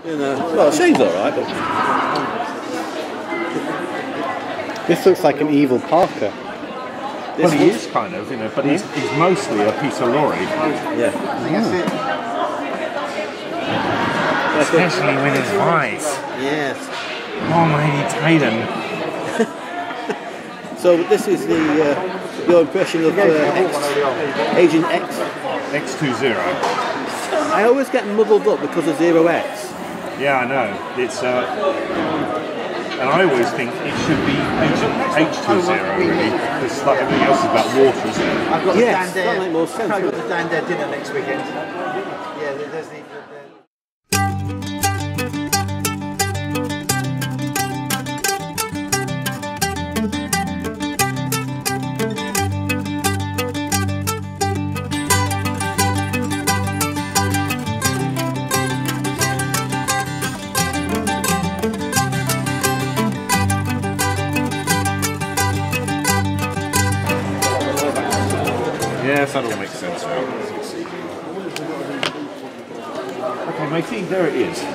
You know, well, Shane's alright, but... This looks like an evil Parker. Well, he is kind of, you know, but he's mostly a Peter Lorre. Yeah. Especially with his voice. Yes. Oh, my Titan. So this is your impression of Agent X? X-20. I always get muddled up because of Zero X. Yeah, I know. It's and I always think it should be Agent H20 really, because like everything else is about water, isn't it? I've got the Yes, that makes more sense. I've got the Dan Dare dinner next weekend. Yeah, there's the Yes, that all makes sense now. Okay, matey, there it is.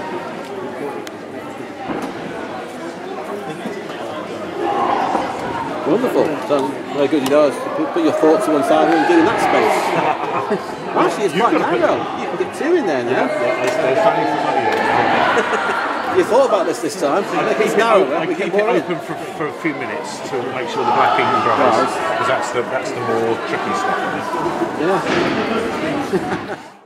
Wonderful. So very good, you know, put your thoughts to one side and do in that space. Actually, it's quite narrow. You can get two in there now. There's something for money there. You thought about this time. It's narrow. I keep it open for a few minutes to make sure the black ink dries, because that's the more tricky stuff. Yeah.